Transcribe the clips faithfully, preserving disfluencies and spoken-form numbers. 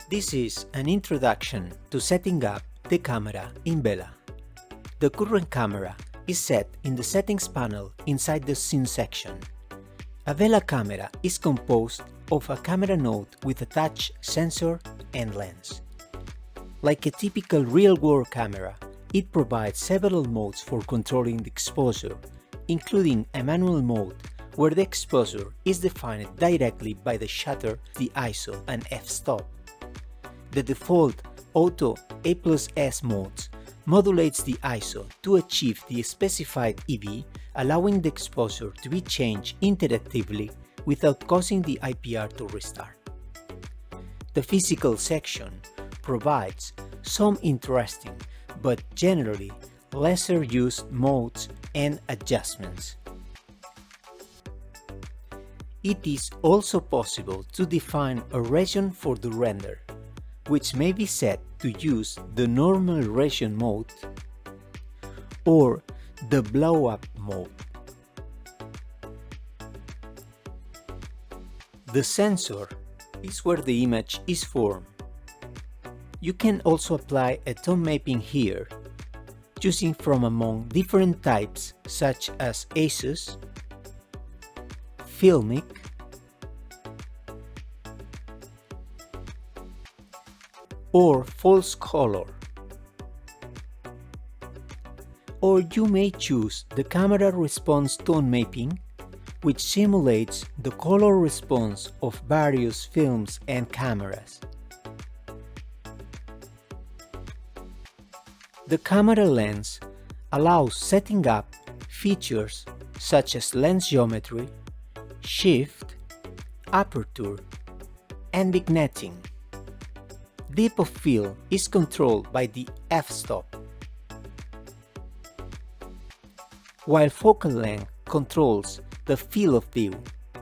This is an introduction to setting up the camera in Vela. The current camera is set in the settings panel inside the scene section. A Vela camera is composed of a camera node with attached sensor and lens. Like a typical real-world camera, it provides several modes for controlling the exposure, including a manual mode where the exposure is defined directly by the shutter, the I S O and f-stop. The default Auto A plus S modes modulates the I S O to achieve the specified E V, allowing the exposure to be changed interactively without causing the I P R to restart. The physical section provides some interesting but generally lesser used modes and adjustments. It is also possible to define a region for the render, which may be set to use the normal region mode or the blow-up mode. The sensor is where the image is formed. You can also apply a tone mapping here, choosing from among different types such as ASUS, Filmic, or false color. Or you may choose the camera response tone mapping, which simulates the color response of various films and cameras. The camera lens allows setting up features such as lens geometry, shift, aperture, and vignetting. Depth of field is controlled by the f-stop, while focal length controls the field of view.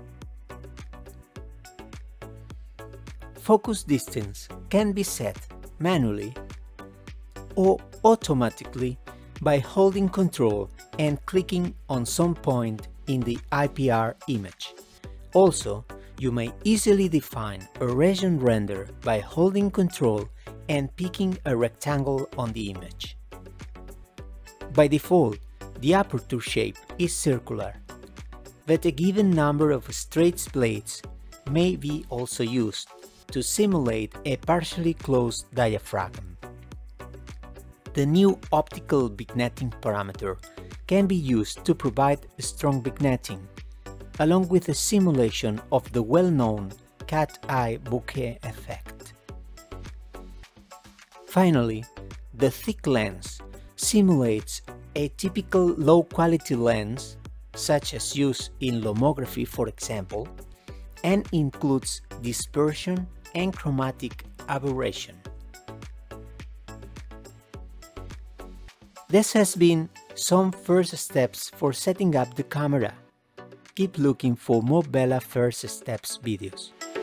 Focus distance can be set manually or automatically by holding control and clicking on some point in the I P R image. Also, you may easily define a region render by holding control and picking a rectangle on the image. By default, the aperture shape is circular, but a given number of straight blades may be also used to simulate a partially closed diaphragm. The new optical vignetting parameter can be used to provide strong vignetting, along with a simulation of the well-known cat-eye bokeh effect. Finally, the thick lens simulates a typical low-quality lens, such as used in lomography, for example, and includes dispersion and chromatic aberration. This has been some first steps for setting up the camera. Keep looking for more Vela first steps videos.